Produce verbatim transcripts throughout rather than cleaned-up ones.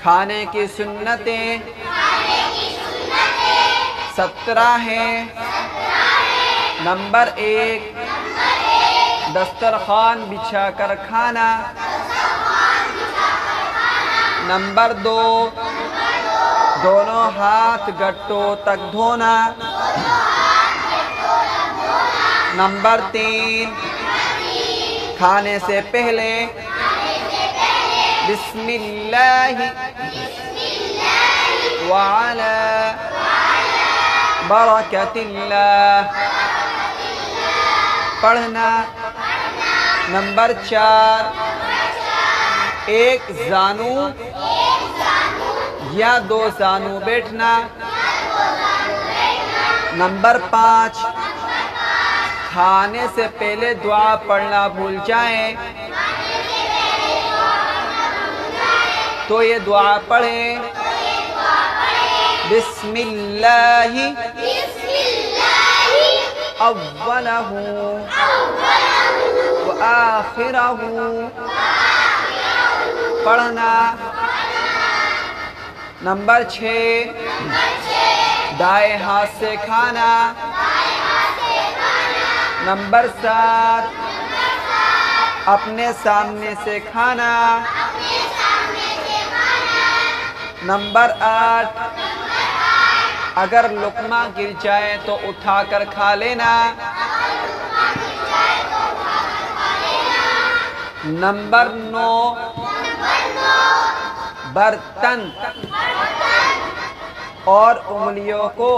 کھانے کی سنتیں سترہ ہیں۔ نمبر ایک، دسترخوان بچھا کر کھانا۔ نمبر دو، دونوں ہاتھ گٹوں تک دھونا۔ نمبر تین، کھانے سے پہلے بسم اللہ وعلی برکت اللہ پڑھنا۔ نمبر چار، ایک زانو یا دو زانو بیٹھنا۔ نمبر پانچ، کھانے سے پہلے دعا پڑھنا بھول جائیں تو یہ دعا پڑھیں، بسم اللہ اولہ وآخرہ پڑھنا۔ نمبر چھ، دائیں ہاتھ سے کھانا۔ نمبر سات، اپنے سامنے سے کھانا۔ نمبر آٹھ، اگر لقمہ گر جائے تو اٹھا کر کھا لینا۔ نمبر نو، برتن اور انگلیوں کو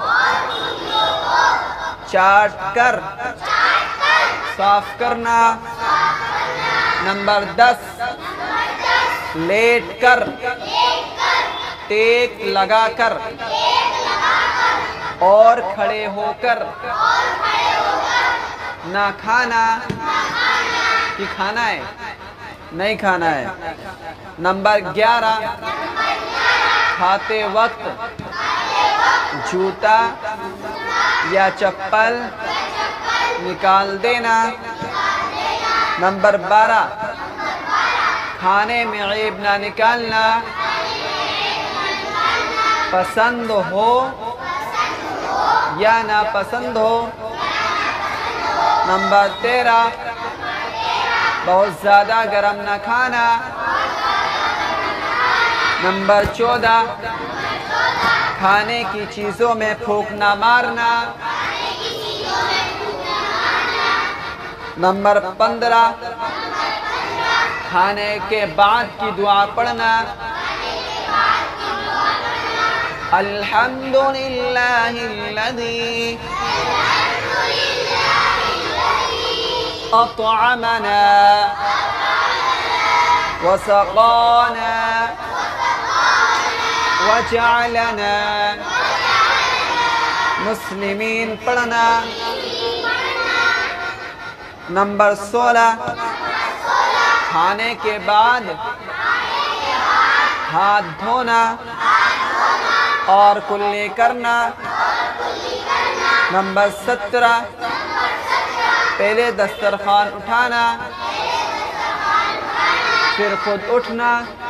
چاٹ کر صاف کرنا۔ نمبر دس، لیٹ کر ٹیک لگا کر اور کھڑے ہو کر نہ کھانا کہ کھانا ہے نہیں کھانا ہے۔ نمبر گیارہ، کھاتے وقت جوتا یا چپل نکال دینا۔ نمبر بارہ، کھانے میں عیب نہ نکالنا، پسند ہو یا نہ پسند ہو۔ نمبر تیرہ، بہت زیادہ گرم نہ کھانا۔ نمبر چودہ، کھانے کی چیزوں میں پھونک نہ مارنا۔ نمبر پندرہ، کھانے کے بعد کی دعا پڑھنا، الحمدللہ الذی اطعمنا وسقانا وجعلنا مسلمین پڑھنا۔ نمبر سولہ، کھانے کے بعد ہاتھ دھونا اور کلی کرنا۔ نمبر سترہ، پہلے دسترخوان اٹھانا پھر خود اٹھنا۔